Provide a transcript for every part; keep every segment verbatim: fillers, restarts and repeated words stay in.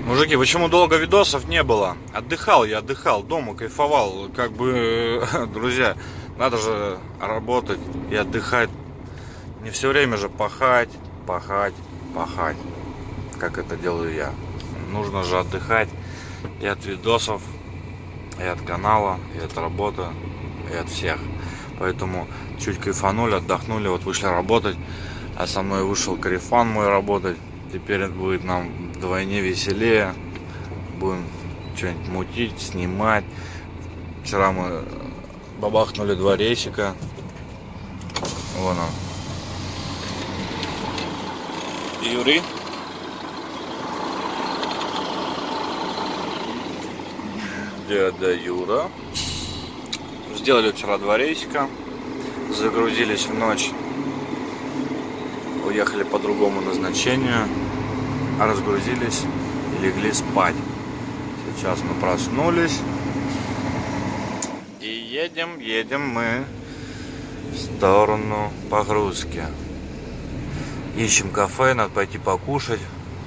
Мужики, почему долго видосов не было? Отдыхал я, отдыхал, дома кайфовал. Как бы, друзья, надо же работать и отдыхать. Не все время же пахать, пахать, пахать, как это делаю я. Нужно же отдыхать и от видосов, и от канала, и от работы, и от всех. Поэтому чуть кайфанули, отдохнули, вот вышли работать. А со мной вышел Карифан мой работать. Теперь будет нам вдвойне веселее. Будем что-нибудь мутить, снимать. Вчера мы бабахнули два рейсика. Вон он. Юрий. Дядя Юра. Сделали вчера два рейсика. Загрузились в ночь. Уехали по другому назначению. Разгрузились и легли спать. Сейчас мы проснулись. И едем, едем мы в сторону погрузки. Ищем кафе, надо пойти покушать.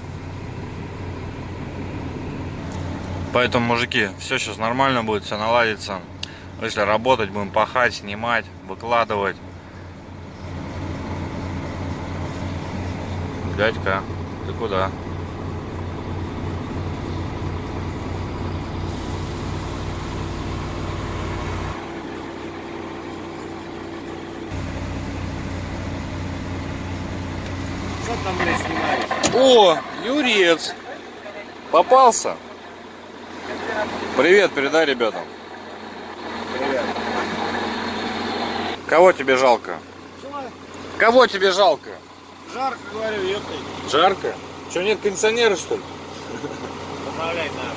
Поэтому, мужики, все сейчас нормально будет, все наладится. Если работать, будем пахать, снимать, выкладывать. Дядька, ты куда? Что там, блядь, снимаешь? О, Юрец! Попался? Привет, передай ребятам. Привет. Кого тебе жалко? Что? Кого тебе жалко? Жарко, говорю, ёпты. Жарко? Что, нет кондиционера, что ли? Поправлять надо.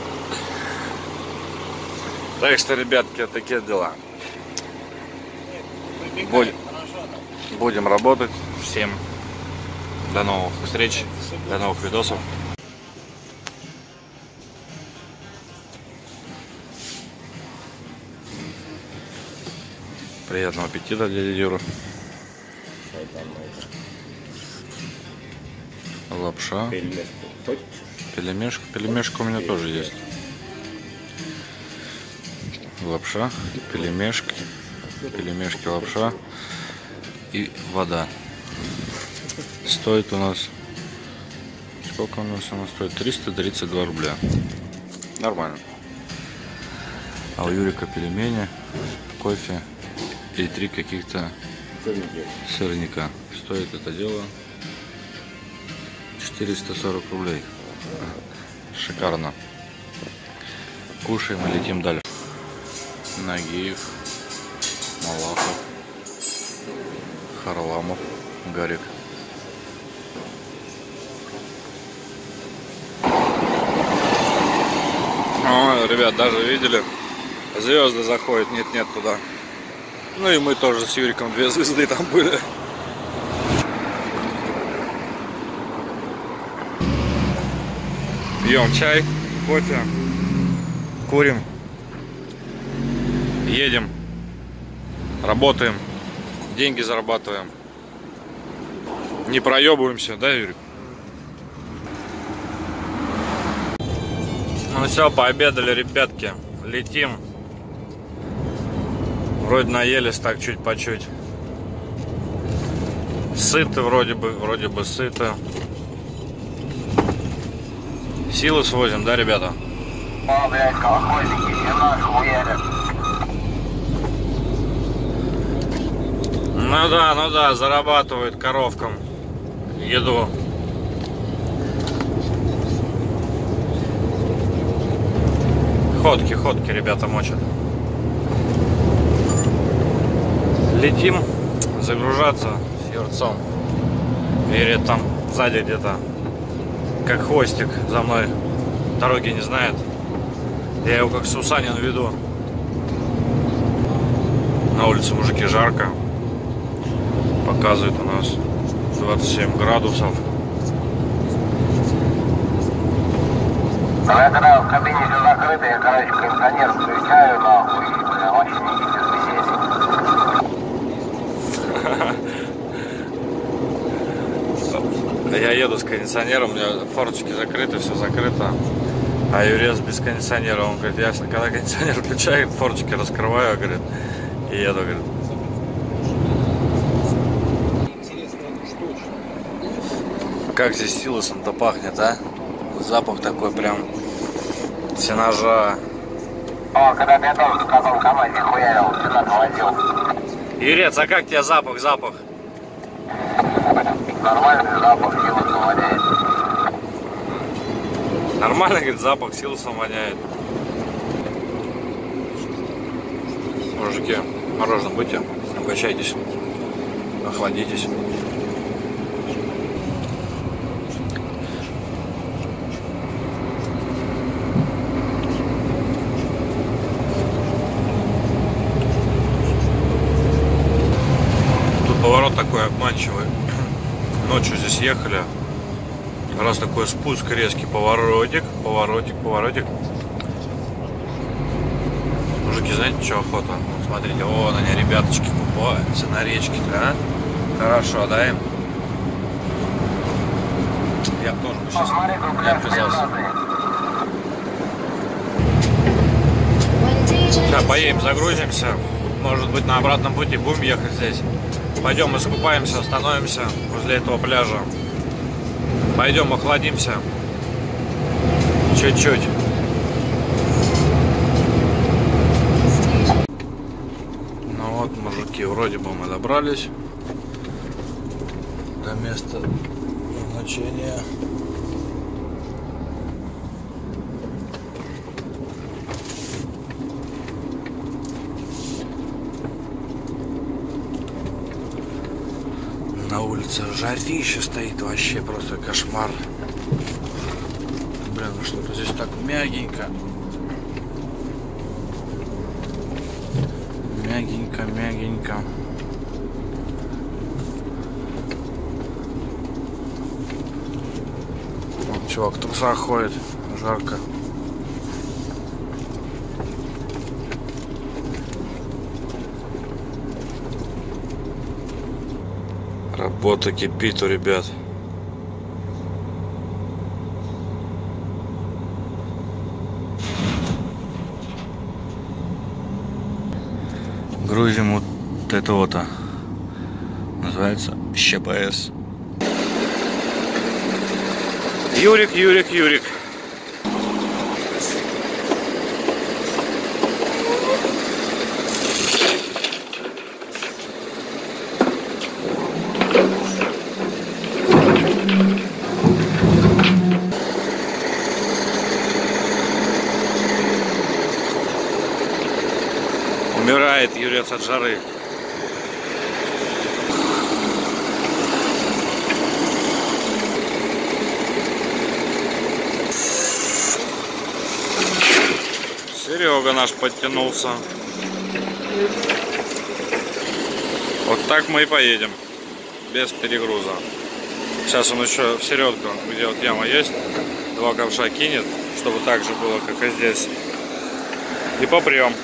Так что, ребятки, такие дела. Выбегай, Будем, хорошо там. будем работать. Всем до новых встреч, до новых видосов. Приятного аппетита, дядя Юра. Лапша. Пельмешка. Пельмешка у меня тоже есть. Лапша, пельмешки, пельмешки, лапша и вода. Стоит у нас... Сколько у нас она стоит? триста тридцать два рубля. Нормально. А у Юрика пельмени, кофе и три каких-то сырника. Стоит это дело четыреста сорок рублей. Шикарно. Кушаем и летим дальше. Нагиев, Малахов, Харламов, Гарик. О, ребят, даже видели, звезды заходят, нет-нет туда. Ну и мы тоже с Юриком две звезды там были. Пьем чай, кофе, курим, едем, работаем, деньги зарабатываем. Не проебываемся, да, Юрик? Ну все, пообедали, ребятки, летим. Вроде наелись так чуть по чуть. Сыты вроде бы, вроде бы сыты. Силы свозим, да, ребята? О, блядь, колхозники, все наши уедут. Ну да, ну да, зарабатывают коровкам еду. Ходки, ходки ребята мочат. Летим загружаться с Юрцом. Верит там сзади где-то, как хвостик за мной. Дороги не знает. Я его как Сусанин веду. На улице, мужики, жарко. Показывает у нас двадцать семь градусов. Когда в кабине все закрыто, я, короче, кондиционер включаю, нахуй, и, бля, очень не здесь. Я еду с кондиционером, у меня форточки закрыты, все закрыто. А Юрец без кондиционера, он говорит, ясно, когда кондиционер включаю, форточки раскрываю, говорит, и еду, говорит. Как здесь силосом-то пахнет, а? Запах такой прям сенажа. О, когда ты тоже в каком команде хуярил, сюда наводил. Юрец, а как тебе запах, запах? Нормальный запах, силосом воняет. Нормально, говорит, запах силосом воняет. Мужики, мороженое будьте, угощайтесь, охладитесь. Тут поворот такой обманчивый. Ночью здесь ехали. Раз такой спуск, резкий поворотик, поворотик, поворотик. Мужики, знаете, что охота? Вот смотрите, вон они, ребяточки, купаются на речке-то, а? Хорошо, да, им? Я тоже бы сейчас не отвязался. Сейчас поедем, загрузимся. Может быть, на обратном пути будем ехать здесь. Пойдем искупаемся, остановимся возле этого пляжа. Пойдем охладимся. Чуть-чуть. Ну вот, мужики, вроде бы мы добрались до места назначения. На улице жарище стоит, вообще просто кошмар. Блин, ну что-то здесь так мягенько. Мягенько, мягенько. Вот чувак в трусах ходит, жарко. Работа кипит у ребят. Грузим вот это вот, называется ЩПС. Юрик, Юрик, Юрик. Умирает Юрец от жары. Серега наш подтянулся. Вот так мы и поедем. Без перегруза. Сейчас он еще в середку, где вот яма есть, два ковша кинет, чтобы так же было, как и здесь. И попрем.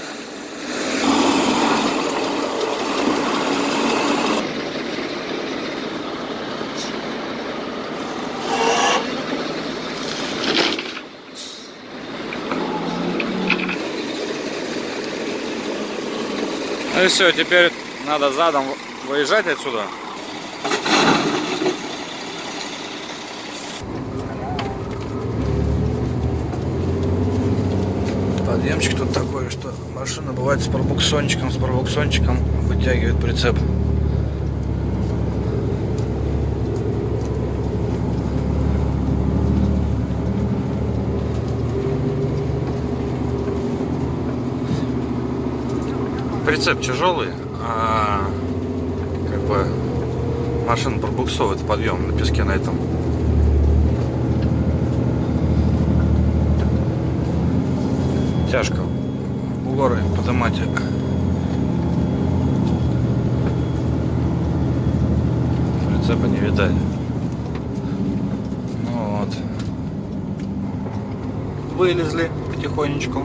Ну и все, теперь надо задом выезжать отсюда. Подъемчик тут такой, что машина бывает с пробуксончиком, с пробуксончиком вытягивает прицеп. Прицеп тяжелый, а как бы машина пробуксовывает в подъем на песке на этом. Тяжко в горы поднимать. Прицепа не видать. Ну вот. Вылезли потихонечку.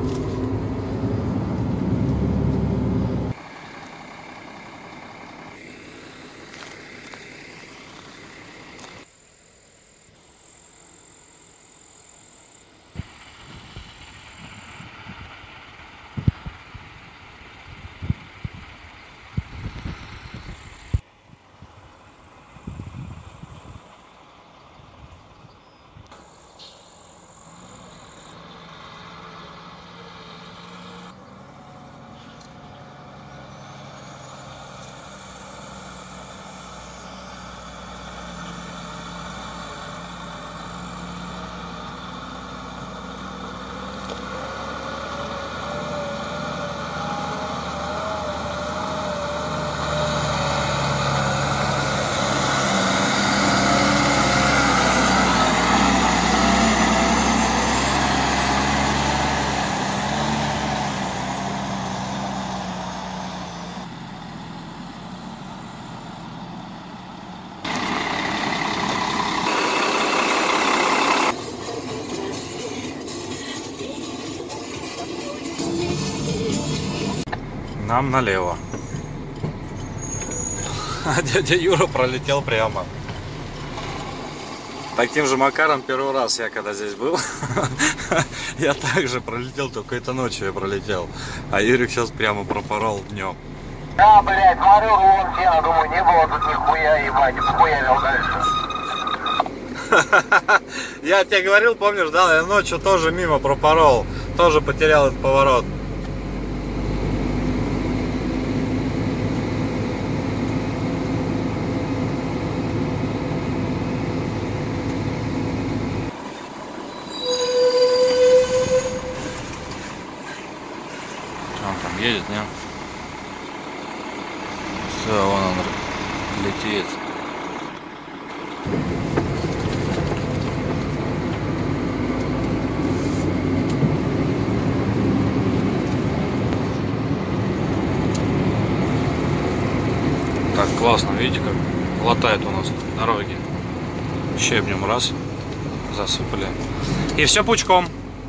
нам налево. А дядя Юра пролетел прямо. Таким же макаром первый раз я когда здесь был, я также пролетел, только это ночью я пролетел. А Юрик сейчас прямо пропорол днем. Да, блядь, смотрю, вон сено, думаю, не было тут нихуя, ебать, хуярил дальше. Я тебе говорил, помнишь, да, я ночью тоже мимо пропорол, тоже потерял этот поворот. Он там едет, не? Все, вон он летит. Так классно, видите, как латает у нас дороги. Щебнем раз, засыпали. И все пучком.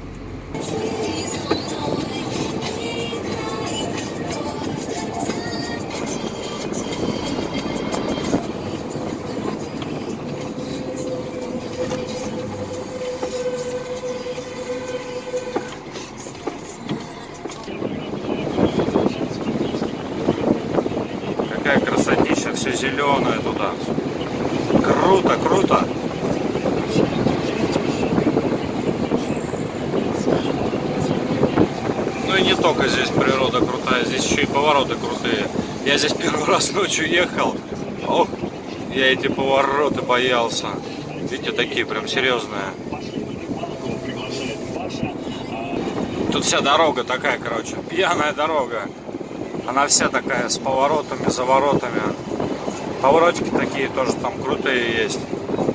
Какая красотища, все зеленое туда. Круто, круто. Ну и не только здесь природа крутая, здесь еще и повороты крутые. Я здесь первый раз ночью ехал. Ох, я эти повороты боялся. Видите, такие прям серьезные. Тут вся дорога такая, короче, пьяная дорога. Она вся такая с поворотами, заворотами. Поворотики такие тоже там крутые есть.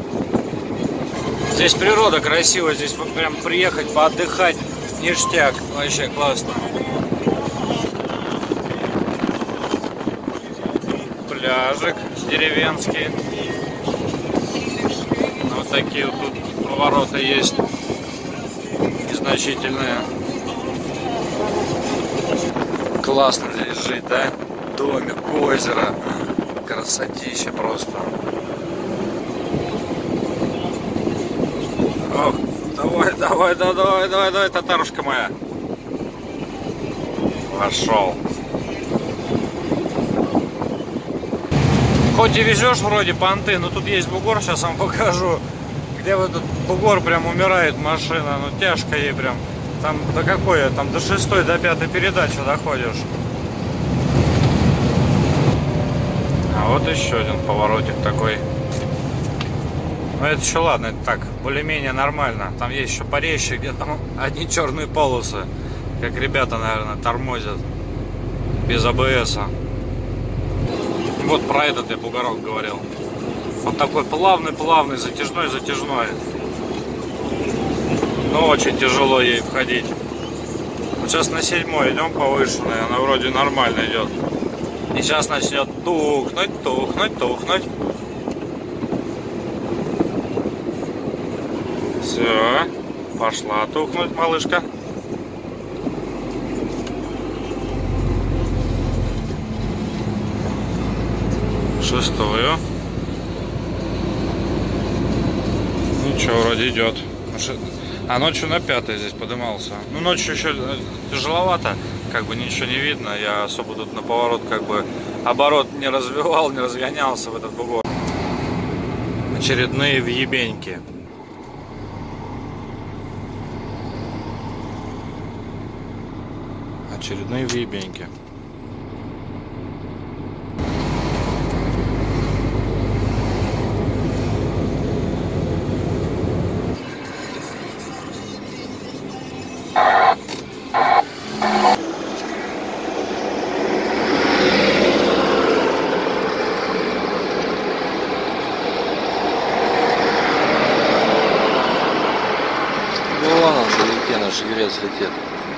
Здесь природа красивая, здесь вот прям приехать, поотдыхать, ништяк. Вообще классно. Пляжик деревенский. Вот такие вот тут повороты есть. Незначительные. Классно здесь жить, да? Домик, озеро. Красотища просто. Ох, давай, давай, давай, давай, давай, давай, татарушка моя. Пошел. Хоть и везешь вроде понты, но тут есть бугор, сейчас вам покажу. Где вот этот бугор прям умирает машина, ну тяжко ей прям. Там до какой, там до шестой, до пятой передачи доходишь. А вот еще один поворотик такой. Ну это еще ладно, это так, более-менее нормально. Там есть еще порезче, где там одни черные полосы. Как ребята, наверное, тормозят. Без а бэ эса. Вот про этот я бугорок говорил. Он такой плавный-плавный, затяжной-затяжной. Но очень тяжело ей входить. Вот сейчас на седьмой идем повышенной, она вроде нормально идет. И сейчас начнет тухнуть, тухнуть, тухнуть. Все, пошла тухнуть, малышка. Шестую. Ничего, вроде идет. А ночью на пятой здесь подымался. Ну ночью еще тяжеловато, как бы ничего не видно. Я особо тут на поворот как бы оборот не развивал, не разгонялся в этот бугор. Очередные въебеньки. Очередные въебеньки. Наш юрец летит.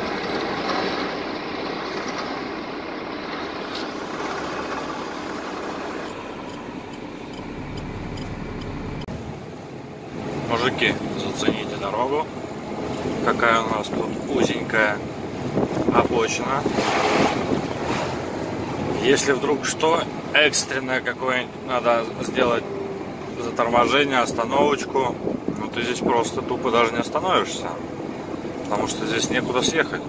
Мужики, зацените дорогу, какая у нас тут узенькая обочина. Если вдруг что, экстренное какое-нибудь надо сделать заторможение, остановочку, ну ты здесь просто тупо даже не остановишься, потому что здесь некуда съехать.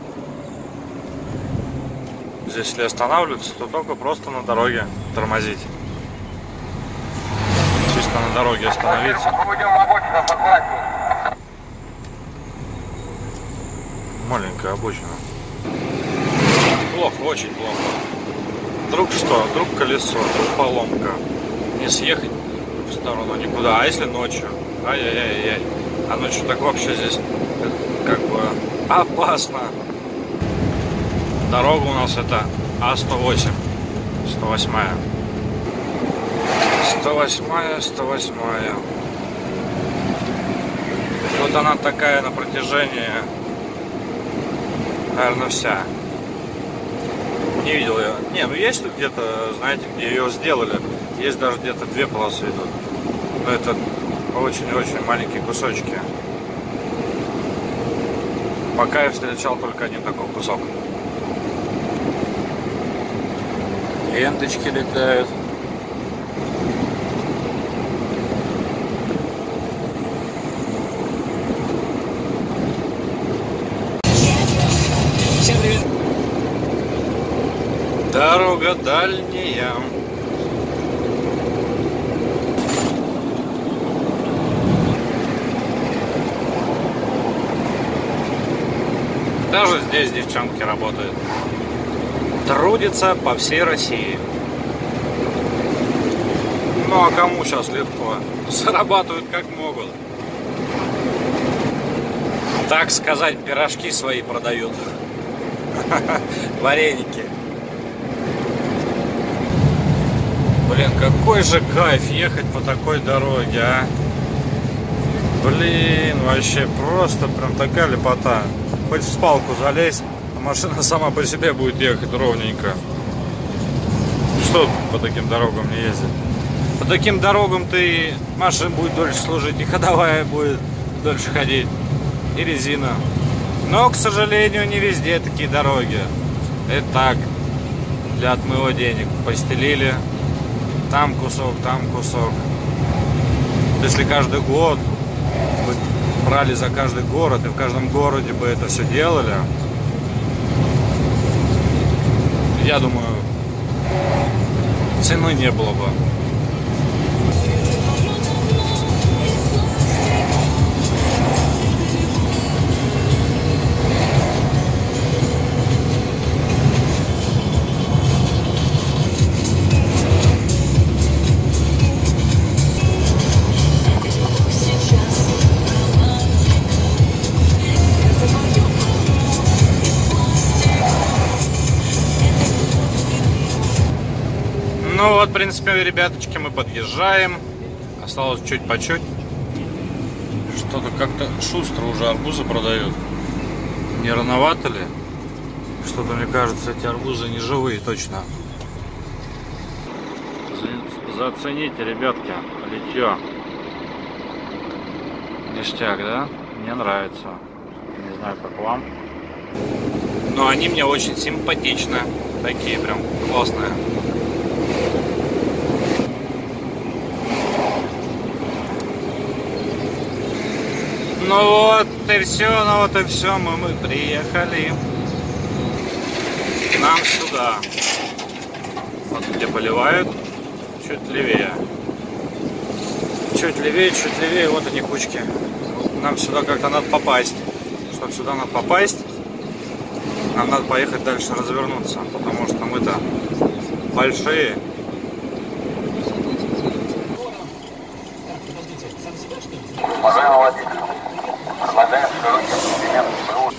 Здесь если останавливаться, то только просто на дороге тормозить. Чисто на дороге остановиться. Маленькая обочина. Плохо, очень плохо. Вдруг что? Вдруг колесо, вдруг поломка. Не съехать в сторону никуда. А если ночью? Ай-яй-яй-яй. А ночью так вообще здесь как бы опасно. Дорога у нас это А сто восемь. сто восьмая. сто восьмая, сто восьмая. Вот она такая на протяжении, наверное, вся. Не видел я. Не, ну есть тут где-то, знаете, где ее сделали. Есть даже где-то две полосы идут. Но это очень-очень маленькие кусочки. Пока я встречал только один такой кусок. Ленточки летают. Всем привет. Дорога дальняя. Даже здесь девчонки работают. Трудятся по всей России. Ну а кому сейчас легко? Зарабатывают как могут. Так сказать, пирожки свои продают. Вареники. Блин, какой же кайф ехать по такой дороге, а? Блин, вообще просто прям такая лепота. Хоть в спалку залезь, а машина сама по себе будет ехать ровненько. Что по таким дорогам не ездить? По таким дорогам ты машина будет дольше служить, и ходовая будет дольше ходить, и резина. Но, к сожалению, не везде такие дороги. Это так, для отмыва денег. Постелили, там кусок, там кусок. Если каждый год бы брали за каждый город, и в каждом городе бы это все делали, я думаю, цены не было бы. Ну вот, в принципе, ребяточки, мы подъезжаем. Осталось чуть по чуть. Что-то как-то шустро уже арбузы продают. Не рановато ли? Что-то, мне кажется, эти арбузы не живые, точно. Зацените, ребятки, литье. Ништяк, да? Мне нравится. Не знаю, как вам. Но они мне очень симпатичны. Такие прям классные. Ну вот и все, ну вот и все, мы, мы приехали к нам сюда. Вот где поливают, чуть левее. Чуть левее, чуть левее, вот они кучки. Нам сюда как-то надо попасть. Чтобы сюда надо попасть, нам надо поехать дальше развернуться, потому что мы-то большие. Уважаемый водитель, предлагаем широкий ассортимент БУ.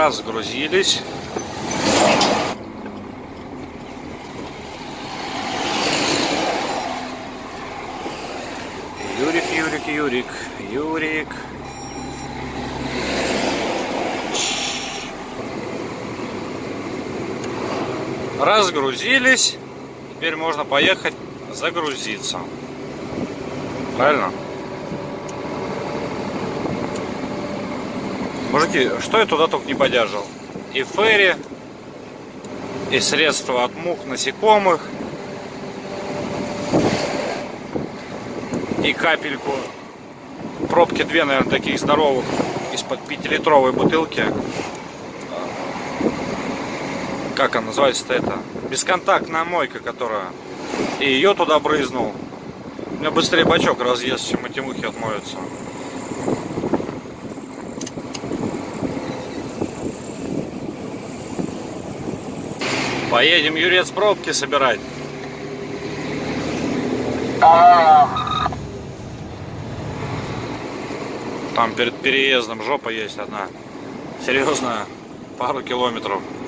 разгрузились. Юрик, Юрик, Юрик, Юрик. Разгрузились. Теперь можно поехать загрузиться. Правильно? Мужики, что я туда только не подержал? И ферри, и средства от мух, насекомых, и капельку. Пробки две, наверное, таких здоровых из-под пятилитровой бутылки. Как она называется-то это? Бесконтактная мойка, которая. И ее туда брызнул. У меня быстрее бачок разъест, чем эти мухи отмоются. Поедем, Юрец, пробки собирать. Там перед переездом жопа есть одна. Серьезная. Пару километров.